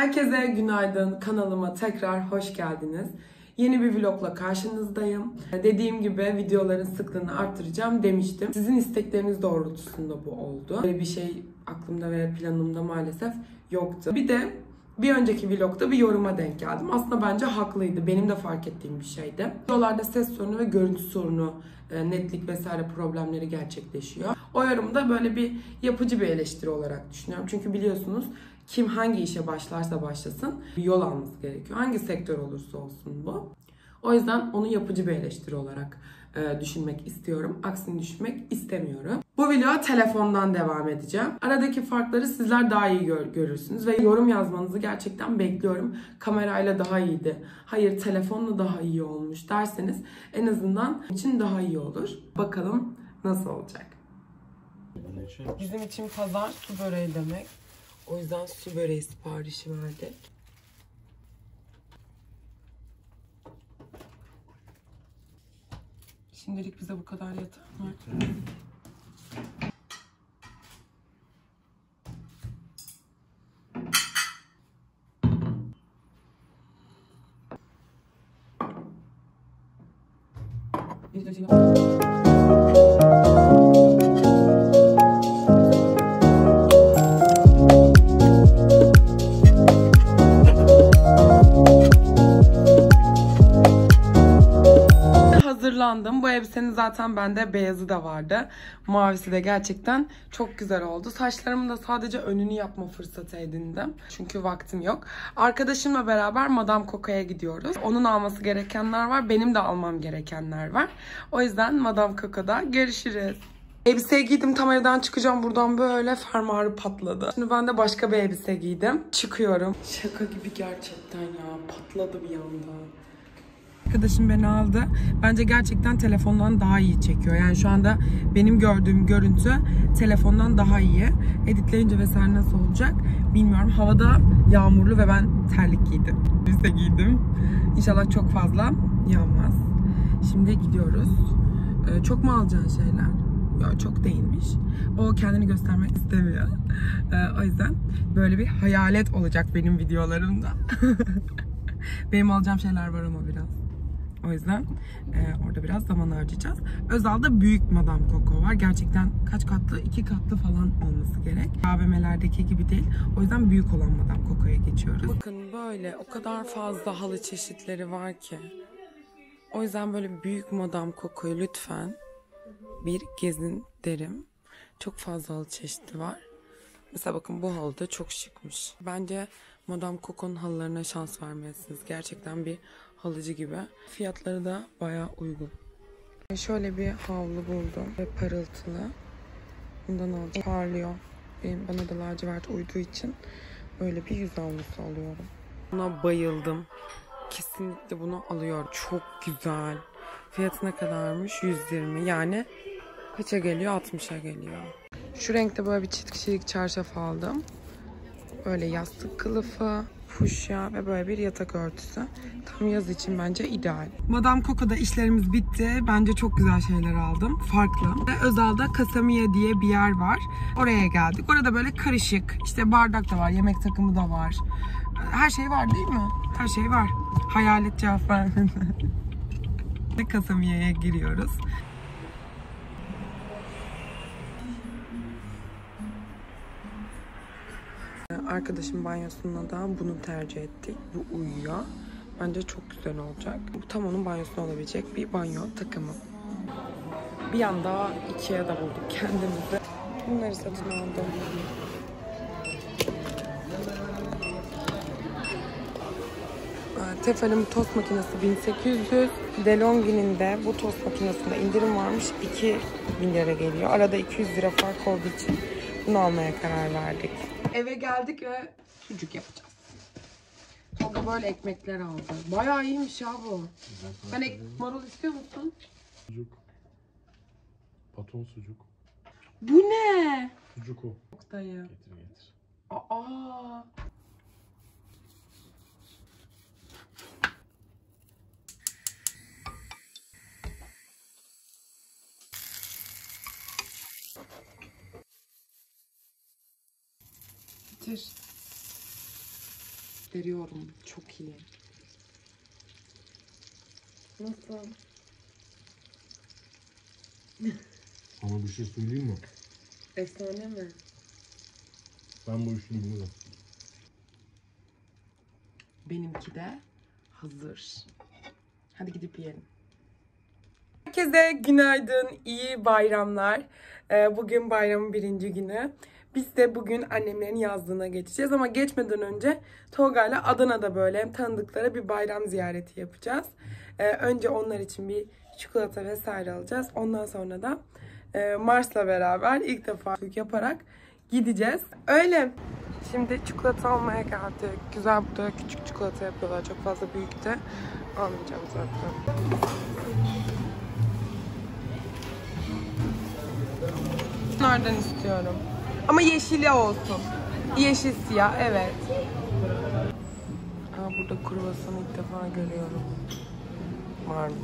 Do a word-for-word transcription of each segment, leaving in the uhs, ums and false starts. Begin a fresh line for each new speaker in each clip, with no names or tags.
Herkese günaydın, kanalıma tekrar hoş geldiniz. Yeni bir vlogla karşınızdayım. Dediğim gibi videoların sıklığını arttıracağım demiştim. Sizin istekleriniz doğrultusunda bu oldu. Böyle bir şey aklımda ve planımda maalesef yoktu. Bir de bir önceki vlogda bir yoruma denk geldim. Aslında bence haklıydı. Benim de fark ettiğim bir şeydi. Videolarda ses sorunu ve görüntü sorunu, netlik vesaire problemleri gerçekleşiyor. O yorumda böyle bir yapıcı bir eleştiri olarak düşünüyorum. Çünkü biliyorsunuz kim hangi işe başlarsa başlasın bir yol alması gerekiyor. Hangi sektör olursa olsun bu. O yüzden onu yapıcı bir eleştiri olarak e, düşünmek istiyorum. Aksini düşünmek istemiyorum. Bu videoya telefondan devam edeceğim. Aradaki farkları sizler daha iyi gör, görürsünüz ve yorum yazmanızı gerçekten bekliyorum. Kamerayla daha iyiydi, hayır telefonla daha iyi olmuş derseniz en azından için daha iyi olur. Bakalım nasıl olacak. Bizim için pazar su böreği demek. O yüzden su böreği siparişi verdik. Şimdilik bize bu kadar yeter mi? Hazırlandım. Bu elbisenin zaten bende beyazı da vardı. Mavisi de gerçekten çok güzel oldu. Saçlarımı da sadece önünü yapma fırsatı edindim. Çünkü vaktim yok. Arkadaşımla beraber Madame Coco'ya gidiyoruz. Onun alması gerekenler var. Benim de almam gerekenler var. O yüzden Madame Coco'da görüşürüz. Elbiseyi giydim, tam evden çıkacağım, buradan böyle fermuarı patladı. Şimdi ben de başka bir elbise giydim. Çıkıyorum. Şaka gibi gerçekten ya. Patladı bir anda. Arkadaşım beni aldı. Bence gerçekten telefondan daha iyi çekiyor. Yani şu anda benim gördüğüm görüntü telefondan daha iyi. Editleyince vesaire nasıl olacak bilmiyorum. Havada yağmurlu ve ben terlik giydim. Biz de giydim. İnşallah çok fazla yağmaz. Şimdi gidiyoruz. Ee, çok mu alacağın şeyler? Yok, çok değilmiş. O kendini göstermek istemiyor. Ee, o yüzden böyle bir hayalet olacak benim videolarımda. Benim alacağım şeyler var ama biraz. O yüzden e, orada biraz zaman harcayacağız. Özal'da büyük Madame Coco var. Gerçekten kaç katlı? iki katlı falan olması gerek. A V M'lerdeki gibi değil. O yüzden büyük olan Madame Coco'ya geçiyoruz. Bakın böyle o kadar fazla halı çeşitleri var ki. O yüzden böyle büyük Madame Coco'yu lütfen bir gezin derim. Çok fazla halı çeşidi var. Mesela bakın bu halı da çok şıkmış. Bence Madame Coco'nun halılarına şans vermelisiniz. Gerçekten bir halıcı gibi. Fiyatları da bayağı uygun. Şöyle bir havlu buldum ve parıltılı. Bundan alacağım. Parlıyor. Benim, bana da lacivert uyduğu için böyle bir yüz havlusu alıyorum. Buna bayıldım. Kesinlikle bunu alıyorum. Çok güzel. Fiyatı ne kadarmış? yüz yirmi. Yani kaça geliyor? altmışa geliyor. Şu renkte böyle bir çift kişilik çarşaf aldım. Böyle yastık kılıfı, fuşya ve böyle bir yatak örtüsü. Tam yaz için bence ideal. Madame Coco'da işlerimiz bitti. Bence çok güzel şeyler aldım. Farklı. Ve Özal'da Kasamiye diye bir yer var. Oraya geldik. Orada böyle karışık. İşte bardak da var, yemek takımı da var. Her şey var değil mi? Her şey var. Hayalet cevap vermedi. Kasamiye'ye giriyoruz. Arkadaşım banyosuna da bunu tercih ettik. Bu uyuyor. Bence çok güzel olacak. Bu tam onun banyosuna olabilecek bir banyo takımı. Bir anda Ikea'da bulduk kendimizi. Bunları satın aldım. Tefal'in bu tost makinesi bin sekiz yüz. DeLonghi'nin de bu tost makinesinde indirim varmış. iki bin lira geliyor. Arada iki yüz lira fark olduğu için bunu almaya karar verdik. Eve geldik ve sucuk yapacağız. Tolga böyle ekmekler aldı. Bayağı iyiymiş ya bu. Ben ek marul istiyor musun?
Sucuk. Paton sucuk.
Bu ne?
Sucuk o.
Dayı.
Getir getir.
Aa. Getir. gösteriyorum. Çok iyi. Nasıl?
Sana bir şey söyleyeyim mi?
Efsane mi?
Ben bu işini bilirim.
Benimki de hazır. Hadi gidip yiyelim. Herkese günaydın, iyi bayramlar. Bugün bayramın birinci günü. Biz de bugün annemlerin yazlığına geçeceğiz ama geçmeden önce Tolga'yla Adana'da böyle tanıdıklara bir bayram ziyareti yapacağız. Önce onlar için bir çikolata vesaire alacağız. Ondan sonra da Mars'la beraber ilk defa yaparak gideceğiz. Öyle. Şimdi çikolata almaya geldik. Güzel burada küçük çikolata yapıyorlar. Çok fazla büyük de almayacağım zaten. Bunlardan istiyorum. Ama yeşili olsun. Yeşil siyah, evet. Aa, burada kruvasanı ilk defa görüyorum. Varmış.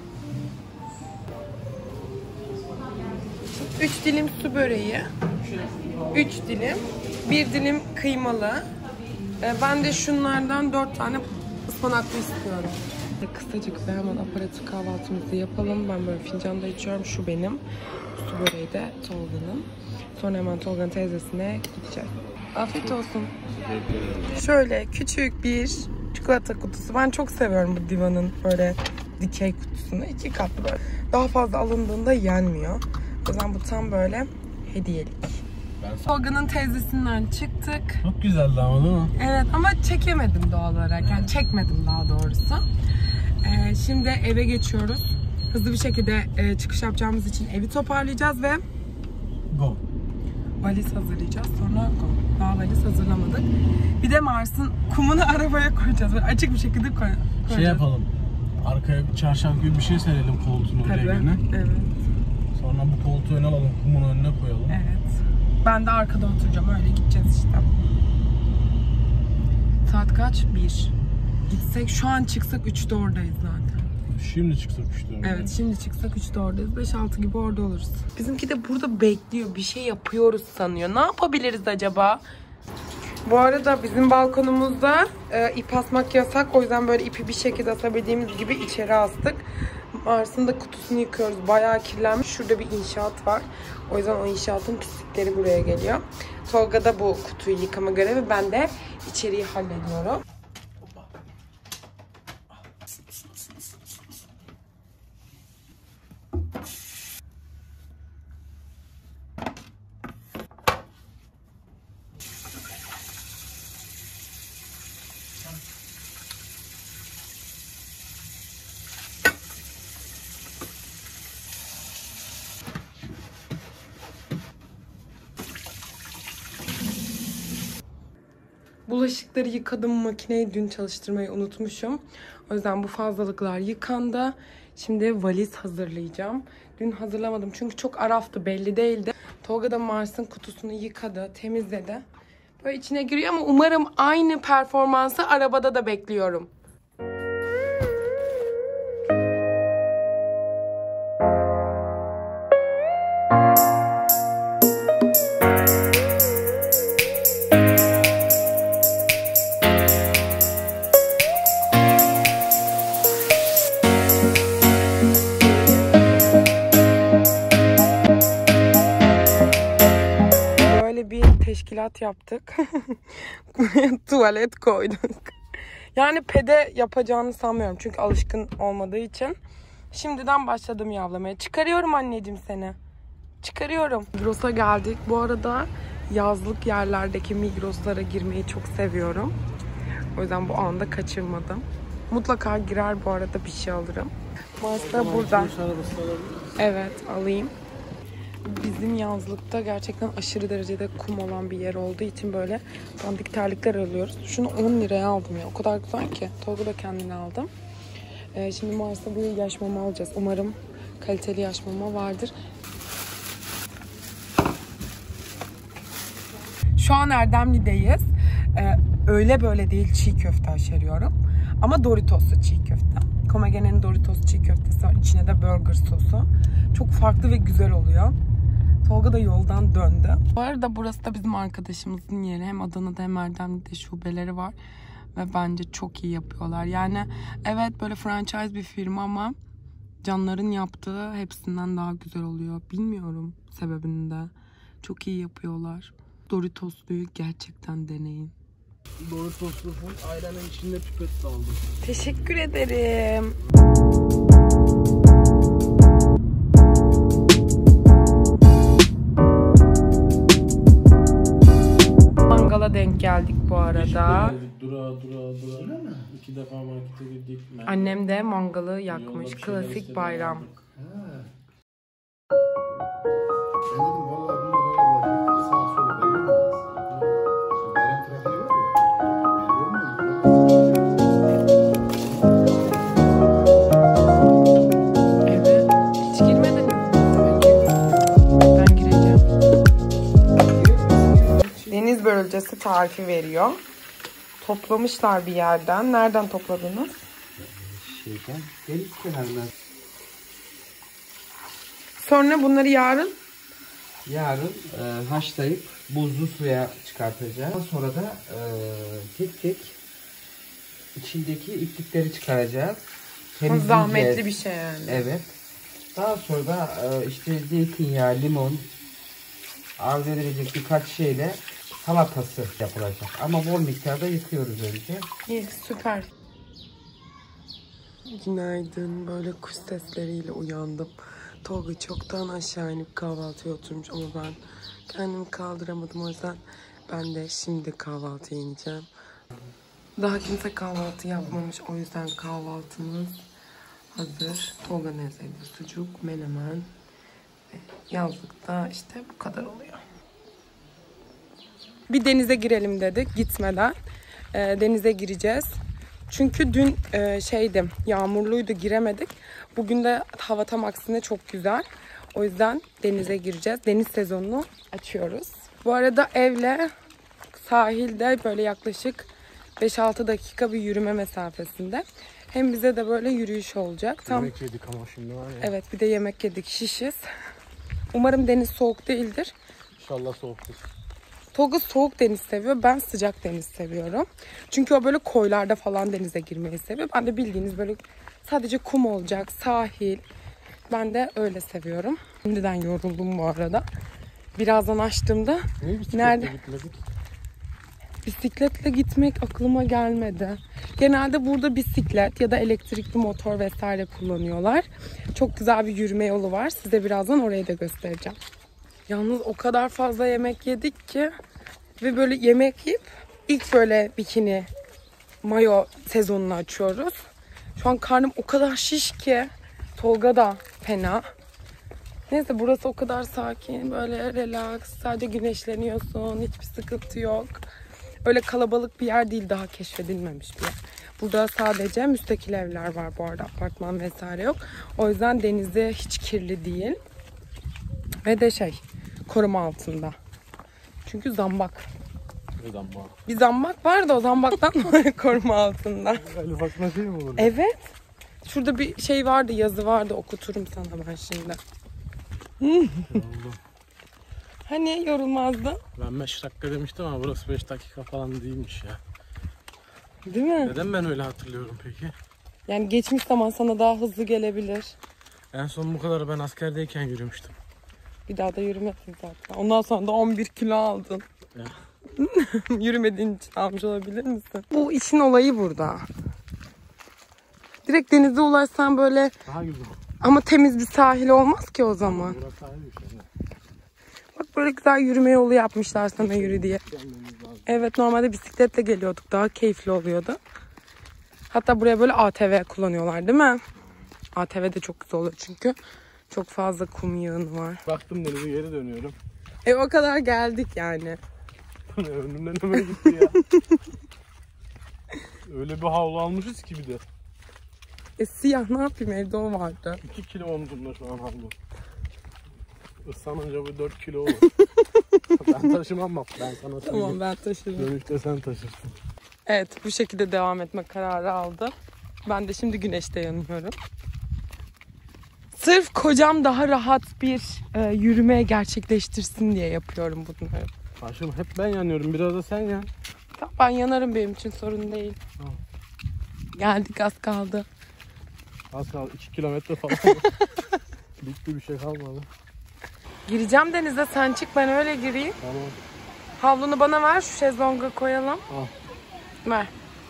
Üç dilim su böreği. Üç dilim. Bir dilim kıymalı. Ben de şunlardan dört tane ıspanaklı istiyorum. Kısacık da hemen aparatif kahvaltımızı yapalım. Ben böyle fincanda içiyorum. Şu benim. Su böreği de Tolga'nın. Sonra hemen Tolga'nın teyzesine gideceğiz. Afiyet olsun. Şöyle küçük bir çikolata kutusu. Ben çok seviyorum bu Diva'nın böyle dikey kutusunu. İki katlı böyle. Daha fazla alındığında yenmiyor. O yüzden bu tam böyle hediyelik. Tolga'nın teyzesinden çıktık.
Çok güzeldi ama değil mi?
Evet ama çekemedim doğal olarak. Yani çekmedim daha doğrusu. Ee, şimdi eve geçiyoruz. Hızlı bir şekilde e, çıkış yapacağımız için evi toparlayacağız ve
Go.
valiz hazırlayacağız. Sonra go. Daha valiz hazırlamadık. Bir de Mars'ın kumunu arabaya koyacağız. Böyle açık bir şekilde koy koyacağız.
Şey yapalım. Arkaya bir çarşaf gibi bir şey serelim koltuğun önüne.
Evet.
Sonra bu koltuğu öne alalım, kumun önüne koyalım.
Evet. Ben de arkada oturacağım. Öyle gideceğiz işte. Saat kaç? Bir. Gitsek şu an çıksak üçte oradayız zaten.
Şimdi çıksak üçte orada.
Evet, şimdi çıksak üçte oradayız. beş altı gibi orada oluruz. Bizimki de burada bekliyor. Bir şey yapıyoruz sanıyor. Ne yapabiliriz acaba? Bu arada bizim balkonumuzda e, ip asmak yasak. O yüzden böyle ipi bir şekilde asabildiğimiz gibi içeri astık. Mars'ın da kutusunu yıkıyoruz. Bayağı kirlenmiş. Şurada bir inşaat var. O yüzden o inşaatın pislikleri buraya geliyor. Tolga da bu kutuyu yıkama görevi. Ben de içeriği hallediyorum. Bulaşıkları yıkadım. Makineyi dün çalıştırmayı unutmuşum. O yüzden bu fazlalıklar yıkandı. Şimdi valiz hazırlayacağım. Dün hazırlamadım çünkü çok araftı, belli değildi. Tolga da Mars'ın kutusunu yıkadı, temizledi. Böyle içine giriyor ama umarım aynı performansı arabada da bekliyorum. Teşkilat yaptık. Tuvalet koyduk. Yani pede yapacağını sanmıyorum. Çünkü alışkın olmadığı için. Şimdiden başladım yavlamaya. Çıkarıyorum anneciğim seni. Çıkarıyorum. Migros'a geldik. Bu arada yazlık yerlerdeki Migros'lara girmeyi çok seviyorum. O yüzden bu anda kaçırmadım. Mutlaka girer bu arada, bir şey alırım. Mars da burada. Evet, alayım. Bizim yazlıkta gerçekten aşırı derecede kum olan bir yer olduğu için böyle dandik terlikler alıyoruz. Şunu on liraya aldım ya. O kadar güzel ki. Tolga da kendine aldım. Ee, şimdi Mars'ta bir yaş mama alacağız. Umarım kaliteli yaş mama vardır. Şu an Erdemli'deyiz. Ee, öyle böyle değil, çiğ köfte aşeriyorum. Ama Doritos'lu çiğ köfte. Komegen'in Doritos çiğ köftesi var. İçine de burger sosu. Çok farklı ve güzel oluyor. Tolga da yoldan döndü. Bu arada burası da bizim arkadaşımızın yeri. Hem Adana'da hem Erdemli'de şubeleri var. Ve bence çok iyi yapıyorlar. Yani evet böyle franchise bir firma ama Canlar'ın yaptığı hepsinden daha güzel oluyor. Bilmiyorum sebebini de. Çok iyi yapıyorlar. Doritoslu'yu gerçekten deneyin.
Doritoslu full ayranın içinde pipet de aldım.
Teşekkür ederim. Mangala denk geldik bu arada.
Dura dura dura. İki defa markete girdik.
Annem de mangalı yakmış. Klasik bayram.
Ben dedim vallahi bunlar herhalde sağa sola belli olmaz. Şimdi bayram trafiği var ya.
Evet. Hiç girmedin mi? Ben gireceğim. Deniz börülcesi tarifi veriyor. Toplamışlar bir yerden. Nereden topladınız?
Şeyden, deniz kenarından.
Sonra bunları yarın
Yarın e, haşlayıp buzlu suya çıkartacağız. Daha sonra da e, tek tek içindeki iplikleri çıkaracağız. Temizleyeceğiz.
zahmetli bir şey yani.
Evet. Daha sonra da e, işte zeytinyağı, limon, arzu edilecek birkaç şeyle salatası yapılacak. Ama bol miktarda yıkıyoruz önce.
İyi, süper. Günaydın. Böyle kuş sesleriyle uyandım. Tolga çoktan aşağı inip kahvaltıya oturmuş ama ben kendimi kaldıramadım. O yüzden ben de şimdi kahvaltıya ineceğim. Daha kimse kahvaltı yapmamış. O yüzden kahvaltımız hazır. Tolga ne sevdi? Sucuk, menemen. Ve yazlıkta işte bu kadar oluyor. Bir denize girelim dedik gitmeden. E, denize gireceğiz. Çünkü dün e, şeydi, yağmurluydu, giremedik. Bugün de hava tam aksine çok güzel. O yüzden denize gireceğiz. Deniz sezonunu açıyoruz. Bu arada evle sahilde böyle yaklaşık beş altı dakika bir yürüme mesafesinde. Hem bize de böyle yürüyüş olacak. Tam...
Yemek yedik ama şimdi var ya.
Evet, bir de yemek yedik, şişiz. Umarım deniz soğuk değildir.
İnşallah soğuktur.
Tolga soğuk deniz seviyor. Ben sıcak deniz seviyorum. Çünkü o böyle koylarda falan denize girmeyi seviyor. Ben de bildiğiniz böyle sadece kum olacak, sahil. Ben de öyle seviyorum. Şimdiden yoruldum bu arada. Birazdan açtığımda
Niye bisikletle
nerede
gitmedik?
bisikletle gitmek aklıma gelmedi. Genelde burada bisiklet ya da elektrikli motor vesaire kullanıyorlar. Çok güzel bir yürüme yolu var. Size birazdan orayı da göstereceğim. Yalnız o kadar fazla yemek yedik ki ve böyle yemek yiyip ilk böyle bikini mayo sezonunu açıyoruz. Şu an karnım o kadar şiş ki. Tolga da fena. Neyse burası o kadar sakin, böyle relax, sadece güneşleniyorsun, hiçbir sıkıntı yok. Öyle kalabalık bir yer değil, daha keşfedilmemiş bir yer. Burada sadece müstakil evler var bu arada, apartman vesaire yok. O yüzden denizi hiç kirli değil. Ve de şey, koruma altında. Çünkü zambak.
Ne zambak?
Bir zambak var da o zambaktan koruma altında.
Öyle ufak şey mi olur?
Evet. Şurada bir şey vardı, yazı vardı, okuturum sana ben şimdi. Hani yorulmazdın?
Ben beş dakika demiştim ama burası beş dakika falan değilmiş ya.
Değil mi?
Neden ben öyle hatırlıyorum peki?
Yani geçmiş zaman sana daha hızlı gelebilir.
En son bu kadar ben askerdeyken yürümüştüm.
Bir daha da yürümedin zaten. Ondan sonra da on bir kilo aldın.
Ya.
Yürümediğin için almış olabilir misin? Bu işin olayı burada. Direkt denize ulaşsan böyle
Daha güzel.
ama temiz bir sahil olmaz ki o zaman.
Burası ayrı bir şey.
Bak böyle güzel yürüme yolu yapmışlar sana yürü diye. Evet, normalde bisikletle geliyorduk. Daha keyifli oluyordu. Hatta buraya böyle A T V kullanıyorlar değil mi? A T V de çok güzel oluyor çünkü. Çok fazla kum yığını var.
Baktım denize geri dönüyorum.
E o kadar geldik yani.
Önümden ömür gitti ya. Öyle bir havlu almışız ki bir de.
E siyah, ne yapayım, evde o vardı.
iki kilo omzumda şu an havlu. Islanınca bu dört kilo olur. Ben taşımam bak, ben sana söyleyeyim.
Tamam, ben taşırım.
Dönüşte sen taşırsın.
Evet, bu şekilde devam etme kararı aldım. Ben de şimdi güneşte yanıyorum. Sırf kocam daha rahat bir e, yürüme gerçekleştirsin diye yapıyorum bunları.
Aşkım hep ben yanıyorum, biraz da sen yan.
Ben yanarım, benim için sorun değil.
Tamam.
Geldik, az kaldı.
Az kaldı. iki kilometre falan. Bitti, bir şey kalmadı.
Gireceğim denize, sen çık, ben öyle gireyim.
Tamam.
Havlunu bana ver, şu şezlonga koyalım.
Al.
Ver.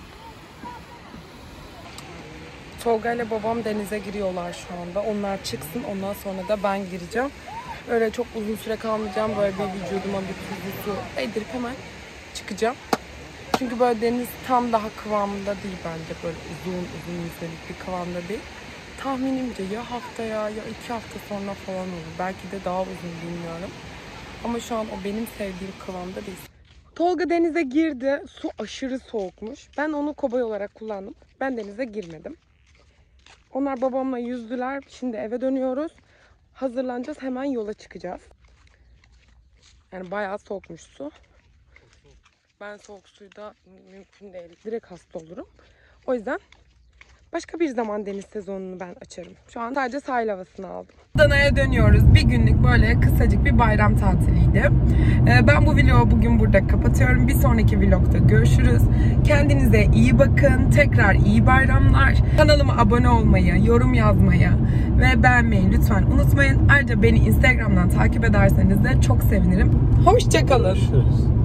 Tolga ile babam denize giriyorlar şu anda. Onlar çıksın, ondan sonra da ben gireceğim. Öyle çok uzun süre kalmayacağım. Böyle bir vücuduma bir tuzlu su edirip hemen çıkacağım. Çünkü böyle deniz tam daha kıvamında değil bence. Böyle uzun uzun yüzmelik bir kıvamda değil. Tahminimce ya haftaya ya iki hafta sonra falan olur. Belki de daha uzun, bilmiyorum. Ama şu an o benim sevdiğim kıvamda değil. Tolga denize girdi. Su aşırı soğukmuş. Ben onu kobay olarak kullandım. Ben denize girmedim. Onlar babamla yüzdüler. Şimdi eve dönüyoruz. Hazırlanacağız. Hemen yola çıkacağız. Yani bayağı soğukmuş su. Ben soğuk suyda mümkün değil. Direkt hasta olurum. O yüzden başka bir zaman deniz sezonunu ben açarım. Şu an sadece sahil havasını aldım. Adana'ya dönüyoruz. Bir günlük böyle kısacık bir bayram tatiliydi. Ben bu vlogu bugün burada kapatıyorum. Bir sonraki vlogda görüşürüz. Kendinize iyi bakın. Tekrar iyi bayramlar. Kanalıma abone olmayı, yorum yazmayı ve beğenmeyi lütfen unutmayın. Ayrıca beni Instagram'dan takip ederseniz de çok sevinirim. Hoşça kalın.
Görüşürüz.